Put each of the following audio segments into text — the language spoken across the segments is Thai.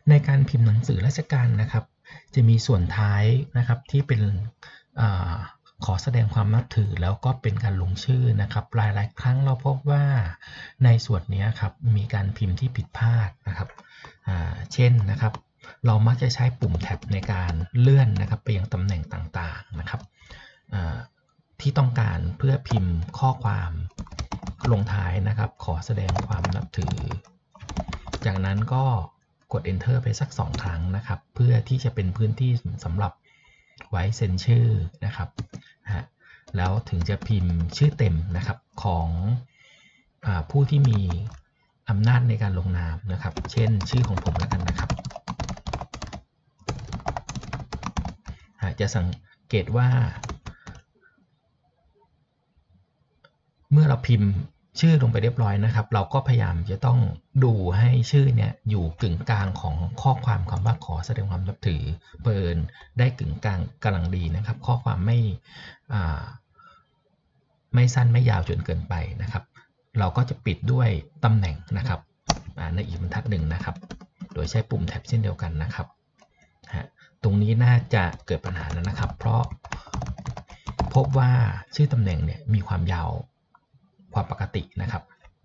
ในการพิมพ์หนังสือราชการนะครับจะมีส่วนท้ายนะครับที่เป็นขอแสดงความนับถือแล้วก็เป็นการลงชื่อนะครับหลายๆครั้งเราพบว่าในส่วนนี้ครับมีการพิมพ์ที่ผิดพลาดนะครับเช่นนะครับเรามักจะใช้ปุ่มแท็บในการเลื่อนนะครับไปยังตำแหน่งต่างๆนะครับที่ต้องการเพื่อพิมพ์ข้อความลงท้ายนะครับขอแสดงความนับถือจากนั้นก็กด Enter ไปสัก2 ครั้งนะครับเพื่อที่จะเป็นพื้นที่สำหรับไว้เซ็นชื่อนะครับแล้วถึงจะพิมพ์ชื่อเต็มนะครับของผู้ที่มีอำนาจในการลงนามนะครับเช่นชื่อของผมแล้วกันนะครับจะสังเกตว่าเมื่อเราพิมพ์ชื่อลงไปเรียบร้อยนะครับเราก็พยายามจะต้องดูให้ชื่อเนี่ยอยู่กึ่งกลางของข้อความคำว่าขอแสดงความนับถือเปิดได้กึ่งกลางกำลังดีนะครับข้อความไม่สั้นไม่ยาวจนเกินไปนะครับเราก็จะปิดด้วยตำแหน่งนะครับในอีกบรรทัดหนึ่งนะครับโดยใช้ปุ่มแท็บเช่นเดียวกันนะครับตรงนี้น่าจะเกิดปัญหาแล้วนะครับเพราะพบว่าชื่อตำแหน่งเนี่ยมีความยาวความปกตินะครับ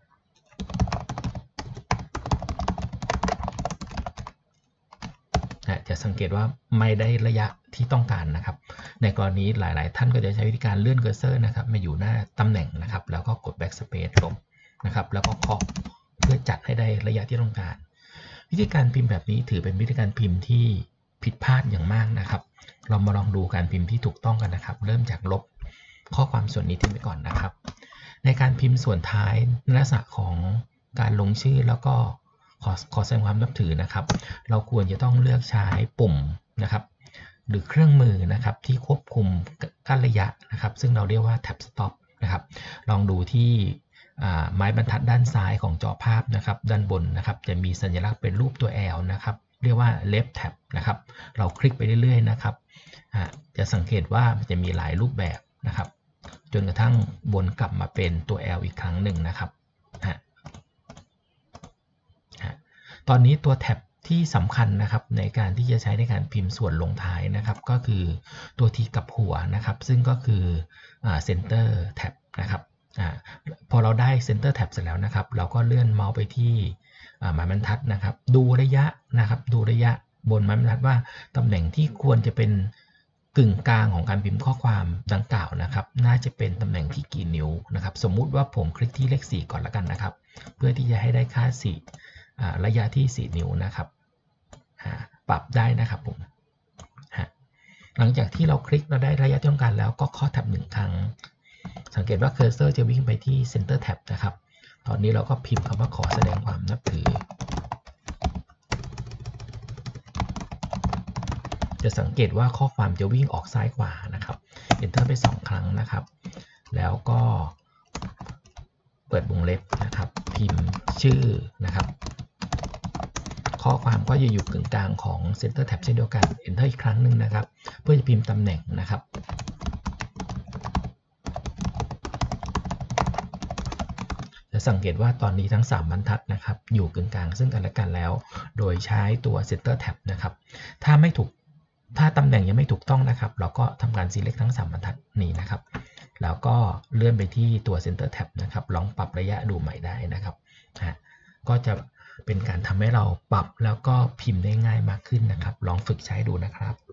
จะสังเกตว่าไม่ได้ระยะที่ต้องการนะครับในกรณีหลายๆท่านก็จะใช้วิธีการเลื่อนเคอร์เซอร์นะครับมาอยู่หน้าตำแหน่งนะครับแล้วก็กด backspace ลงนะครับแล้วก็เคาะเพื่อจัดให้ได้ระยะที่ต้องการวิธีการพิมพ์แบบนี้ถือเป็นวิธีการพิมพ์ที่ผิดพลาดอย่างมากนะครับเรามาลองดูการพิมพ์ที่ถูกต้องกันนะครับเริ่มจากลบข้อความส่วนนี้ทิ้งไปก่อนนะครับในการพิมพ์ส่วนท้ายในลักษณะของการลงชื่อแล้วก็ขอแสดงความนับถือนะครับเราควรจะต้องเลือกใช้ปุ่มนะครับหรือเครื่องมือนะครับที่ควบคุมกั้นระยะนะครับซึ่งเราเรียกว่า tab stop นะครับลองดูที่ไม้บรรทัดด้านซ้ายของจอภาพนะครับด้านบนนะครับจะมีสัญลักษณ์เป็นรูปตัว L นะครับเรียกว่า left tab นะครับเราคลิกไปเรื่อยๆนะครับจะสังเกตว่ามันจะมีหลายรูปแบบนะครับจนกระทั่งวนกลับมาเป็นตัว L อีกครั้งหนึ่งนะครับตอนนี้ตัวแท็บที่สำคัญนะครับในการที่จะใช้ในการพิมพ์ส่วนลงท้ายนะครับก็คือตัว T กับหัวนะครับซึ่งก็คือ Center Tab นะครับพอเราได้ Center Tab เสร็จแล้วนะครับเราก็เลื่อนเมาส์ไปที่ไม้บรรทัดนะครับดูระยะนะครับดูระยะบนไม้บรรทัดว่าตำแหน่งที่ควรจะเป็นกึ่งกลางของการพิมพ์ข้อความดังกล่าวนะครับน่าจะเป็นตำแหน่งที่กี่นิ้วนะครับสมมุติว่าผมคลิกที่เลข4ก่อนแล้วกันนะครับเพื่อที่จะให้ได้ค่า4ระยะที่4 นิ้วนะครับปรับได้นะครับผมหลังจากที่เราคลิกเราได้ระยะที่ต้องการแล้วก็เคาะแท็บ1 ครั้งสังเกตว่าเคอร์เซอร์จะวิ่งไปที่ Center Tab นะครับตอนนี้เราก็พิมพ์คำว่าขอแสดงความนับถือจะสังเกตว่าข้อความจะวิ่งออกซ้ายขวานะครับ Enter ไป2 ครั้งนะครับแล้วก็เปิดวงเล็บนะครับพิมพ์ชื่อนะครับข้อความก็จะอยู่กึ่งกลางของ Center Tab เช่นเดียวกัน Enter อีกครั้งหนึ่งนะครับเพื่อจะพิมพ์ตำแหน่งนะครับจะสังเกตว่าตอนนี้ทั้ง3 บรรทัดนะครับอยู่กึ่งกลางซึ่งกันและกันแล้วโดยใช้ตัว Center Tab นะครับถ้าตำแหน่งยังไม่ถูกต้องนะครับเราก็ทำการ select ทั้ง3 บรรทัดนี้นะครับแล้วก็เลื่อนไปที่ตัว Center Tab นะครับลองปรับระยะดูใหม่ได้นะครับก็จะเป็นการทำให้เราปรับแล้วก็พิมพ์ได้ง่ายมากขึ้นนะครับลองฝึกใช้ดูนะครับ